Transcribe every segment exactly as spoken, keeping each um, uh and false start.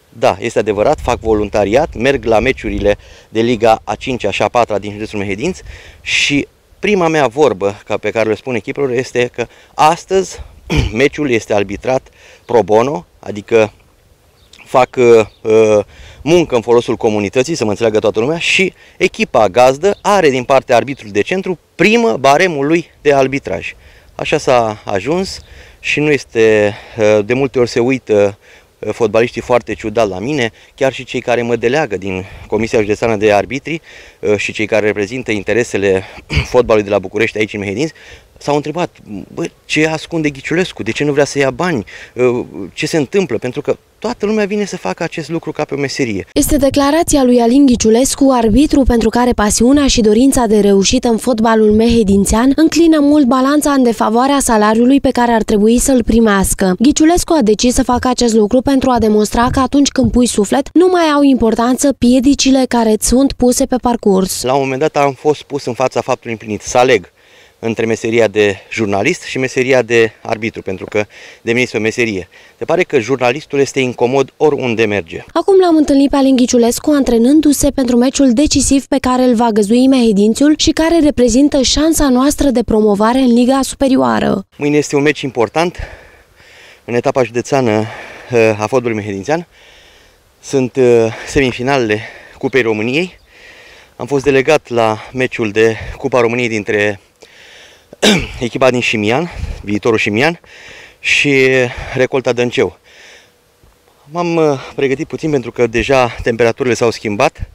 Da, este adevărat, fac voluntariat, merg la meciurile de Liga a cincea și a patra din județul Mehedinți și prima mea vorbă pe care le spun echipelor este că astăzi meciul este arbitrat pro bono, adică fac uh, muncă în folosul comunității, să mă înțeleagă toată lumea, și echipa gazdă are din partea arbitrului de centru primă baremul lui de arbitraj. Așa s-a ajuns și nu este, uh, de multe ori se uită uh, fotbaliștii foarte ciudat la mine, chiar și cei care mă deleagă din Comisia Județeană de Arbitri uh, și cei care reprezintă interesele fotbalului de la București aici în Mehedinți, s-au întrebat, bă, ce ascunde Ghiciulescu, de ce nu vrea să ia bani, ce se întâmplă, pentru că toată lumea vine să facă acest lucru ca pe o meserie. Este declarația lui Alin Ghiciulescu, arbitru pentru care pasiunea și dorința de reușită în fotbalul mehedințean înclină mult balanța în defavoarea salariului pe care ar trebui să-l primească. Ghiciulescu a decis să facă acest lucru pentru a demonstra că atunci când pui suflet, nu mai au importanță piedicile care îți sunt puse pe parcurs. La un moment dat am fost pus în fața faptului împlinit, să aleg între meseria de jurnalist și meseria de arbitru, pentru că de mine este o meserie. Se pare că jurnalistul este incomod oriunde merge. Acum l-am întâlnit pe Alin Ghiciulescu antrenându-se pentru meciul decisiv pe care îl va găzdui Mehedințiul și care reprezintă șansa noastră de promovare în Liga Superioară. Mâine este un meci important în etapa județeană a fotbalului mehedințean. Sunt semifinalele Cupei României. Am fost delegat la meciul de Cupa României dintre echipa din Șimian, viitorul Șimian, și Recolta Dănceu. M-am pregătit puțin pentru că deja temperaturile s-au schimbat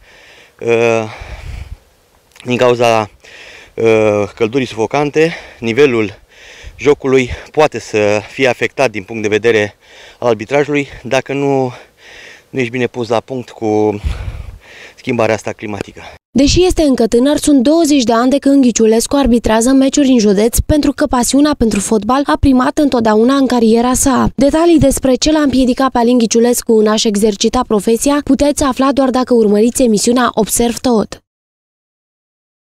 din cauza căldurii sufocante. Nivelul jocului poate să fie afectat din punct de vedere al arbitrajului dacă nu, nu ești bine pus la punct cu schimbarea asta climatică. Deși este încă tânăr, sunt douăzeci de ani de când Ghiciulescu arbitrează meciuri în județ, pentru că pasiunea pentru fotbal a primat întotdeauna în cariera sa. Detalii despre ce l-a împiedicat pe Alin Ghiciulescu în a-și exercita profesia puteți afla doar dacă urmăriți emisiunea Observ Tot.